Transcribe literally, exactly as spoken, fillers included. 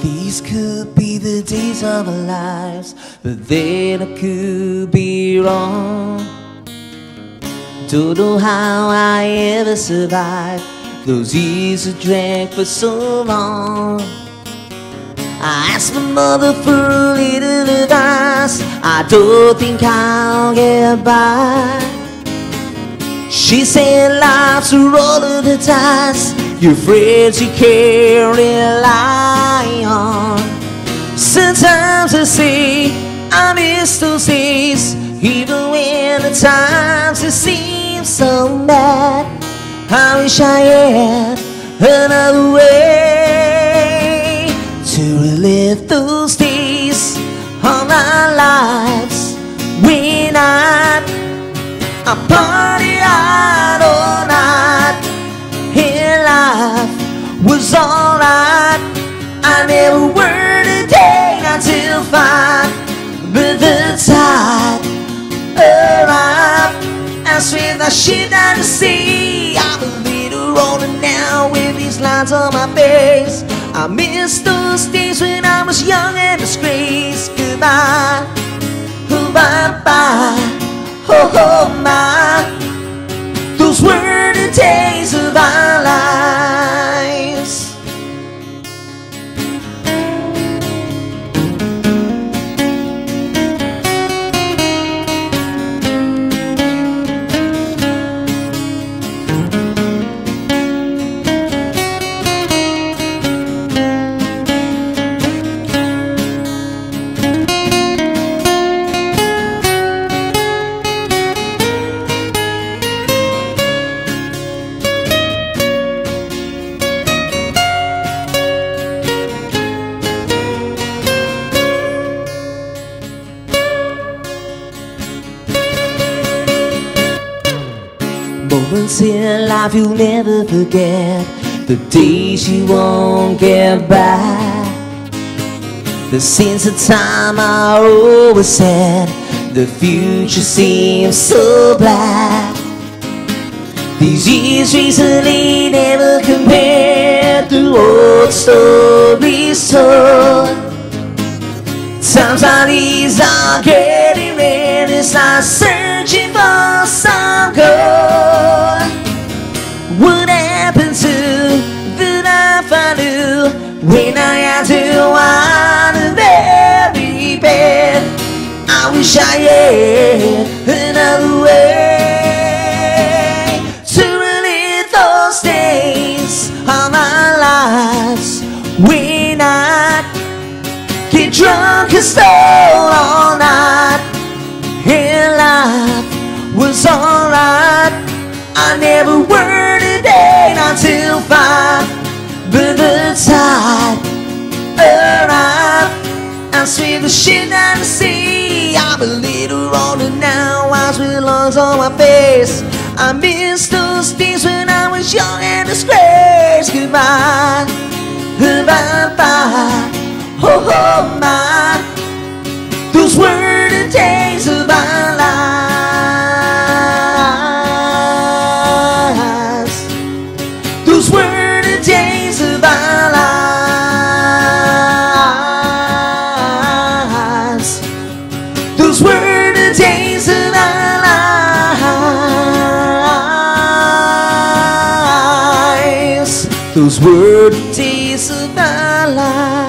These could be the days of our lives, but then I could be wrong. Don't know how I ever survived those years I drank for so long. I asked my mother for a little advice, I don't think I'll get by. She said life's a roll of the dice, your friends you can't rely on. Sometimes I say I miss those days, even when the times it seems so bad. I wish I had another way to relive those days of our lives. When I, I party hard all night, and life was alright. I never worked a day until five, but the tide arrived. I swear that shit down the sea. I'm a little older now with these lines on my face. I miss those days when I was young and disgraced. Goodbye, oh bye bye, oh oh my. Those were the days of our lives. Moments in life you'll never forget, the days you won't get back. The scenes of time I always said, the future seems so black. These years recently never compared to old stories told. Times like these are getting rare, it's like searching for some gold. What happened to the life I knew when I had to want a very bad? I wish I had another way to relive those days of our lives. When I get drunk and stole all night, and life was alright. I never worked a day until five, but the tide arrived. I swim the shit down the sea. I'm a little older now, eyes with lungs on my face. I miss those days when I was young and disgraced. Goodbye, bye bye, oh oh my. Those were the days of our lives. Those were the days of our lives. Those were the days of our lives. Those were the days of our lives.